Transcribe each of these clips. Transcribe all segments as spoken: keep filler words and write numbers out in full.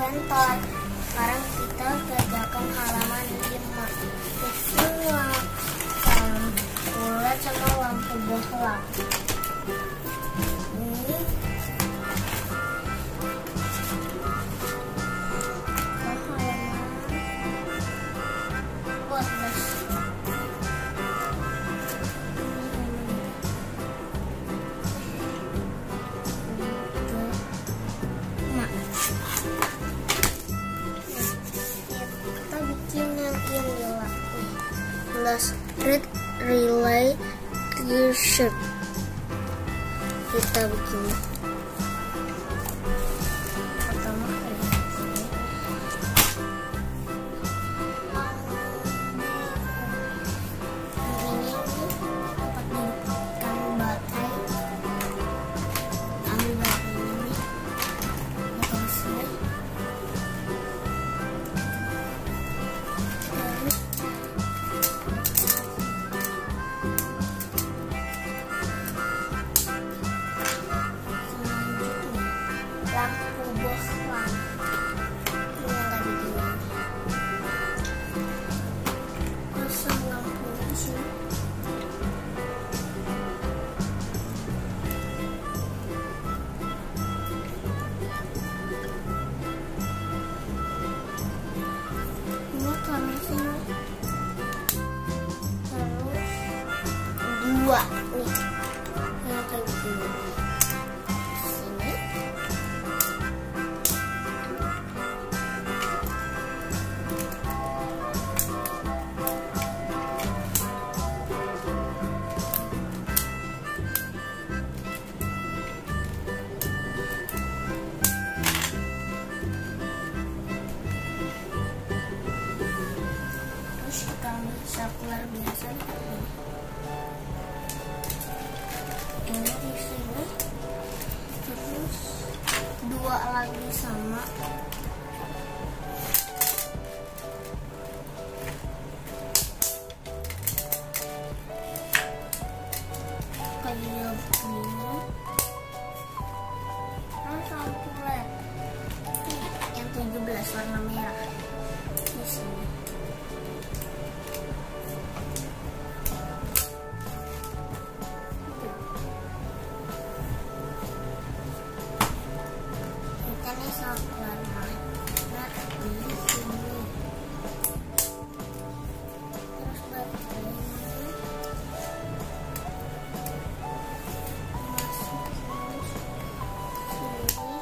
Inventor. Sekarang kita kerjakan halaman lima. Itu lampu L E D sama lampu bohlam. Ini halaman buat gas. Red relay t-shirt kita bikin pertama kali ini dapat dihidupkan baterai. Ambil baterai ini bukan sini. Lampu bohlam ini yang tadi gini. Pasang lampu di sini. Ini taruh sini. Terus dua nih yang kayak gini. Kami sirkular biasa ini di sini, terus dua lagi sama kayak begini. Terus lampu L E D yang tujuh belas warna merah di sini. Ini sirkular nah di sini. Terus baterai ini masuk terus sini.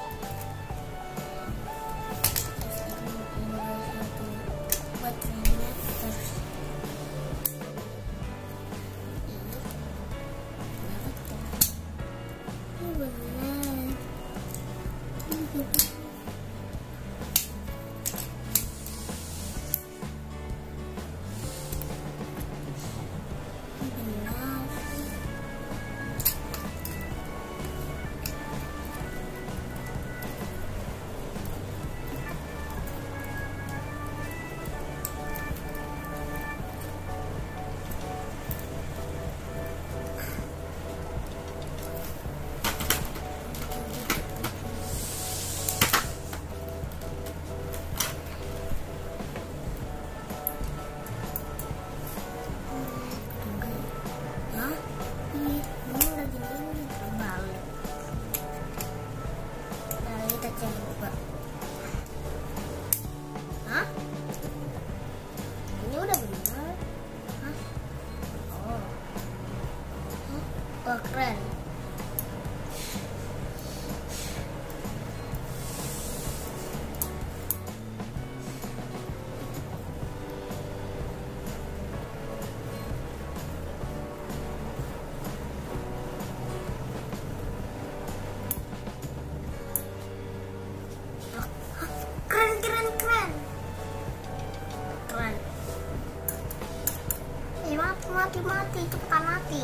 Terus ini tinggal satu baterainya terus ini benar. Hah? Ini udah benar? Hah? Oh. Hah? Wah, keren. Mati-mati, cepetan mati.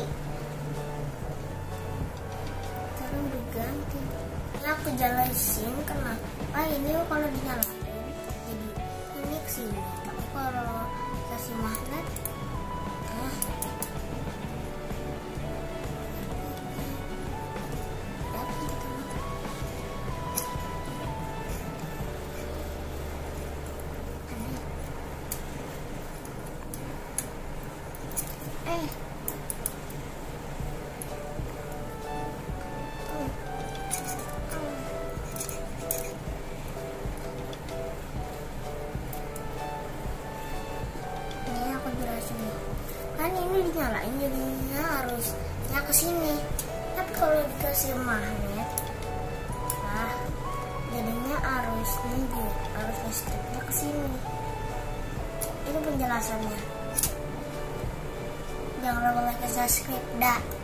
Sekarang diganti. Ini aku jelasin kenapa ini kalau dinyalain jadi ini kesini. Tapi kalau kasih magnet, ah, dapat kita nyalain jadinya arusnya ke sini. Tapi kalau dikasih magnet, nah jadinya arusnya di arus listriknya ke sini. Itu penjelasannya. Jangan lupa like dan subscribe. Dah.